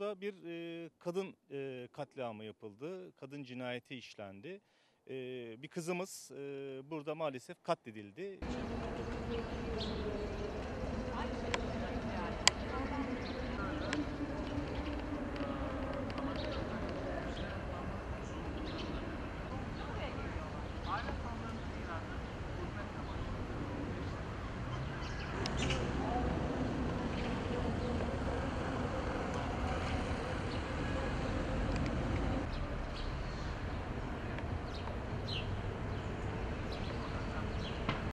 burada bir kadın katliamı yapıldı. Kadın cinayeti işlendi. Bir kızımız burada maalesef katledildi.